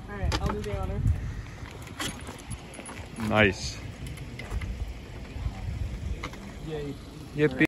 Alright, I'll do the honor. Nice. Yay. Yippee.